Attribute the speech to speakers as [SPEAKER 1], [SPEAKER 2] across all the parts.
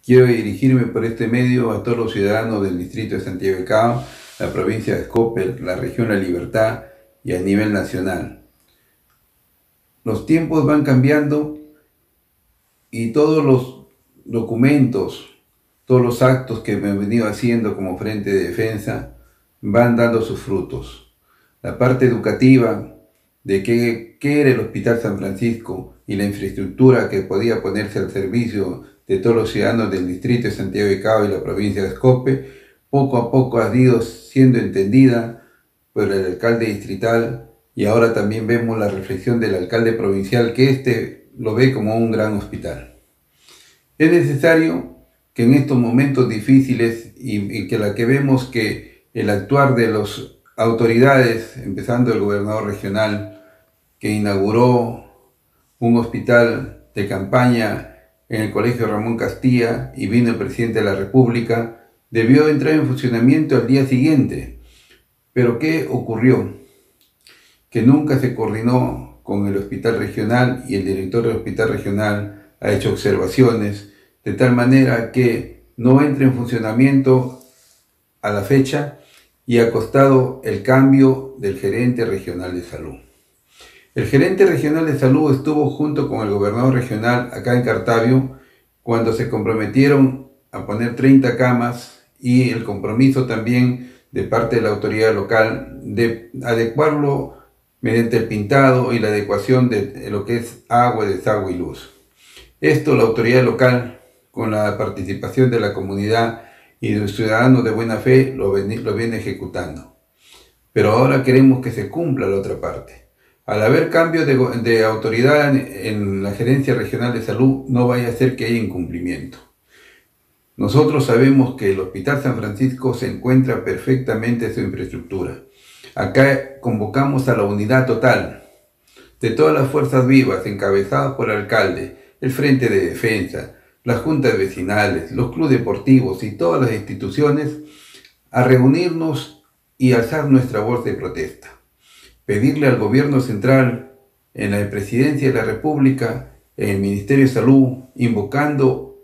[SPEAKER 1] Quiero dirigirme por este medio a todos los ciudadanos del distrito de Santiago de Cabo, la provincia de Escope, la región La Libertad y a nivel nacional. Los tiempos van cambiando y todos los documentos, todos los actos que me he venido haciendo como Frente de Defensa van dando sus frutos. La parte educativa de qué era el Hospital San Francisco y la infraestructura que podía ponerse al servicio de todos los ciudadanos del distrito de Santiago de Cabo y la provincia de Escope, poco a poco ha ido siendo entendida por el alcalde distrital, y ahora también vemos la reflexión del alcalde provincial, que lo ve como un gran hospital. Es necesario que en estos momentos difíciles y que vemos que el actuar de las autoridades, empezando el gobernador regional, que inauguró un hospital de campaña en el Colegio Ramón Castilla, y vino el presidente de la República, debió entrar en funcionamiento al día siguiente. Pero ¿qué ocurrió? Que nunca se coordinó con el hospital regional, y el director del hospital regional ha hecho observaciones de tal manera que no entra en funcionamiento a la fecha, y ha costado el cambio del gerente regional de salud. El gerente regional de salud estuvo junto con el gobernador regional acá en Cartavio cuando se comprometieron a poner 30 camas, y el compromiso también de parte de la autoridad local de adecuarlo mediante el pintado y la adecuación de lo que es agua, desagüe y luz. Esto la autoridad local, con la participación de la comunidad y de los ciudadanos de buena fe, lo viene ejecutando. Pero ahora queremos que se cumpla la otra parte. Al haber cambio de autoridad en la Gerencia Regional de Salud, no vaya a ser que haya incumplimiento. Nosotros sabemos que el Hospital San Francisco se encuentra perfectamente en su infraestructura. Acá convocamos a la unidad total de todas las fuerzas vivas, encabezadas por el alcalde, el Frente de Defensa, las juntas vecinales, los clubes deportivos y todas las instituciones, a reunirnos y alzar nuestra voz de protesta. Pedirle al gobierno central, en la presidencia de la República, en el Ministerio de Salud, invocando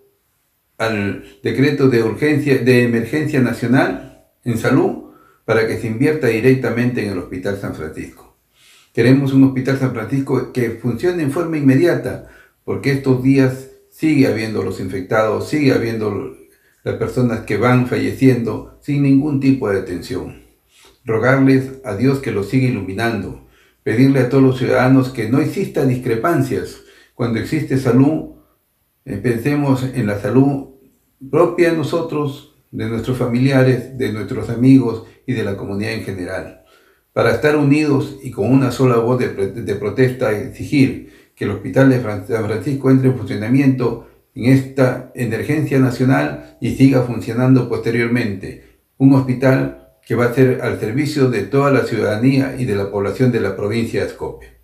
[SPEAKER 1] al decreto de emergencia nacional en salud, para que se invierta directamente en el Hospital San Francisco. Queremos un Hospital San Francisco que funcione en forma inmediata, porque estos días sigue habiendo los infectados, sigue habiendo las personas que van falleciendo sin ningún tipo de atención. Rogarles a Dios que los siga iluminando, pedirle a todos los ciudadanos que no existan discrepancias. Cuando existe salud, pensemos en la salud propia de nosotros, de nuestros familiares, de nuestros amigos y de la comunidad en general, para estar unidos y con una sola voz de protesta, exigir que el Hospital de San Francisco entre en funcionamiento en esta emergencia nacional y siga funcionando posteriormente. Un hospital que va a ser al servicio de toda la ciudadanía y de la población de la provincia de Escope.